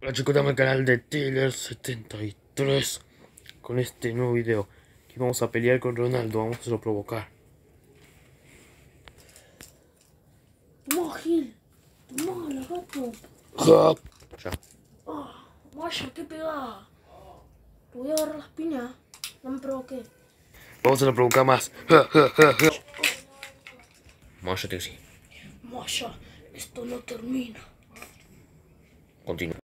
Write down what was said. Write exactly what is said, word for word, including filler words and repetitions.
Hola chicos, estamos en el canal de Taylor setenta y tres con este nuevo video. Aquí vamos a pelear con Ronaldo, vamos a hacerlo provocar. Toma, Gil. Toma, lagarto. Ja. Ya. Ah, vaya, qué pegada. Te voy a agarrar las piñas. No me provoqué. Vamos a hacerlo provocar más. Ja, ja, ja, ja. Vaya, te sí. Vaya, esto no termina. Continúa.